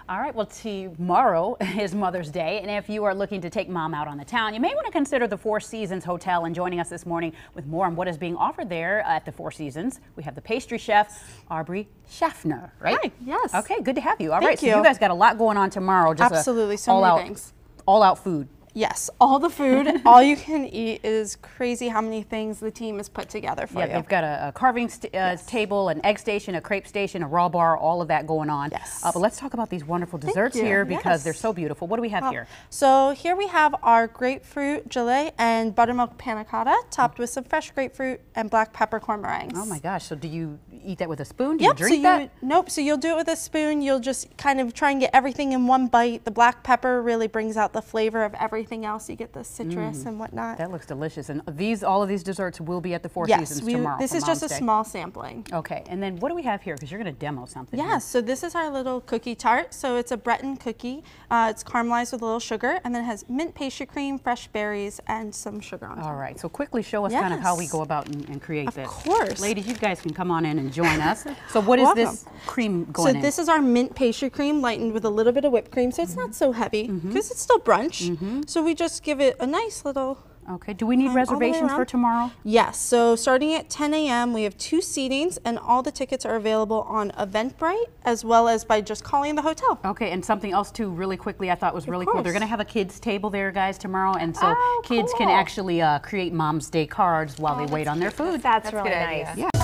All right, well, tomorrow is Mother's Day, and if you are looking to take mom out on the town, you may want to consider the Four Seasons Hotel. And joining us this morning with more on what is being offered there at the Four Seasons, we have the pastry chef, Aubrey Schaffner, right? Hi, yes. Okay, good to have you. All Thank right, you. So you guys got a lot going on tomorrow. Just absolutely, so many things. All out food. Yes, all the food, all you can eat. Is crazy how many things the team has put together for you. They've got a carving table, an egg station, a crepe station, a raw bar, all of that going on. Yes. But let's talk about these wonderful desserts here because they're so beautiful. What do we have here? So here we have our grapefruit gelée and buttermilk panna cotta topped with some fresh grapefruit and black peppercorn meringues. Oh my gosh, so do you eat that with a spoon? Do Yep, you drink that? Nope, so you'll do it with a spoon. You'll just kind of try and get everything in one bite. The black pepper really brings out the flavor of everything else. You get the citrus and whatnot. That looks delicious. And all of these desserts will be at the Four Seasons tomorrow. This is just a small sampling. Okay, and then what do we have here? Because you're going to demo something. Yes, so this is our little cookie tart. So it's a Breton cookie. It's caramelized with a little sugar, and then it has mint pastry cream, fresh berries, and some sugar on top. All right, so quickly show us kind of how we go about and create this. Of course. Ladies, you guys can come on in and join us. So what is this cream going in? So this is our mint pastry cream lightened with a little bit of whipped cream, so it's not so heavy because it's still brunch. So we just give it a nice little. Okay, do we need reservations for tomorrow? Yes, so starting at 10 a.m. we have 2 seatings and all the tickets are available on Eventbrite as well as by just calling the hotel. Okay, and something else too really quickly I thought was really cool. They're going to have a kids table there, guys, tomorrow, and so kids can actually create Mom's Day cards while they wait on their food. That's really nice. Yeah.